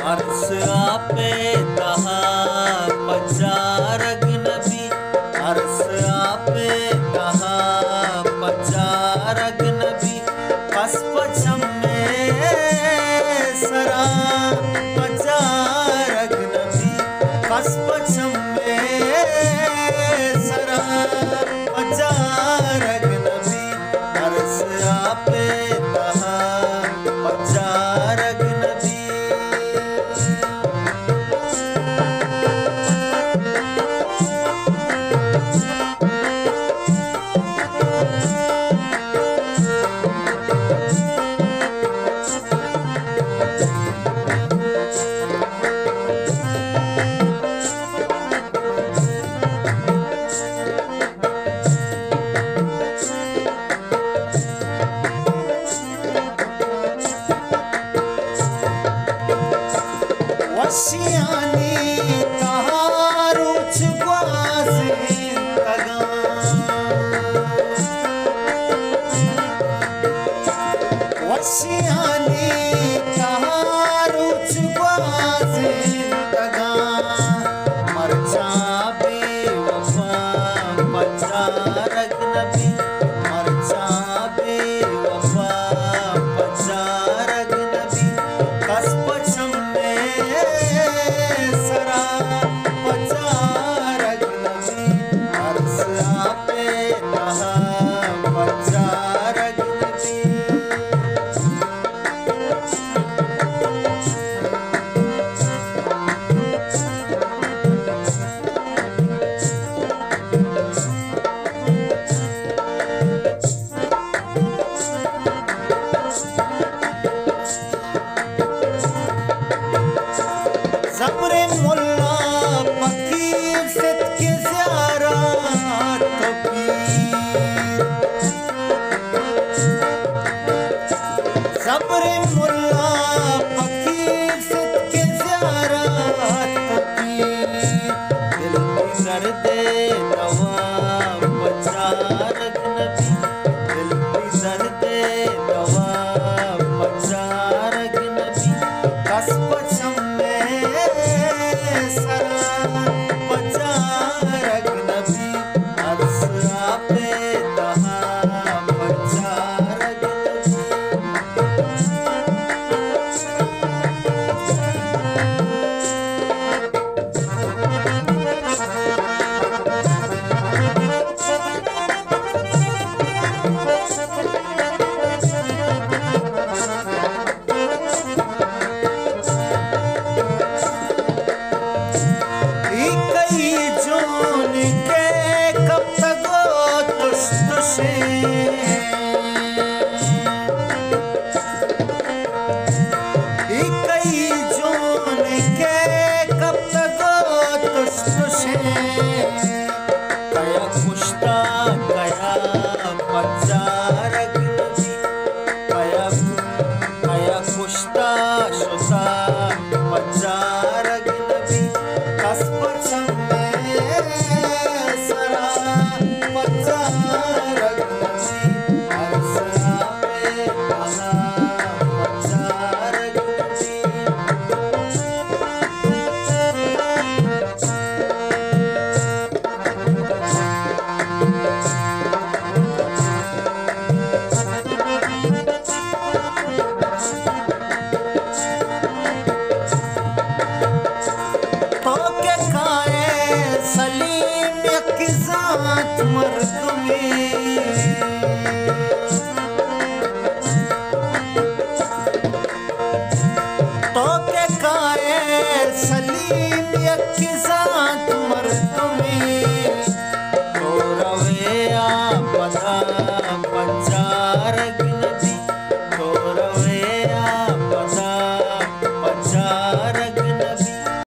Ours आपे तहा पचारग नबी, ours आपे तहा पचारग नबी, पस पचम में सरा पचारग नबी, पस पचम में सरा पचारग नबी, अर्स आपे तहा पचारग नबी। वशियानी तहारू छुआसे तगा, वशियानी तहारू छुआसे तगा, मरचा बेवफा पचारग नबी, मरचा बेवफा पचारग नबी, कस पचम सरा पचारग नबी, अर्स आपे तहा पचारग नबी। ज़ब्रे मुल्ला फकीर सिद्दक़ी ज़ियारत तो पीर, ज़ब्रे मुल्ला फकीर सिद्दक़ी ज़ियारत तो पीर, दिल की दर्दे दवा पचारग नबी, दिल की दर्दे दवा पचारग नबी, कस पचम सरा पचारग नबी, अर्स आपे तहा पचारग नबी। कया कुश्ता कया पचारग नबी, कया कुश्ता शुता पचारग नबी, कस पचम में सरा पचारग नबी, अर्स आपे तहा पचारग नबी। सलीम यक ज़ात मर्दुमी, तो के काए सलीम यक ज़ात मर्दुमी, तो रवे आ पता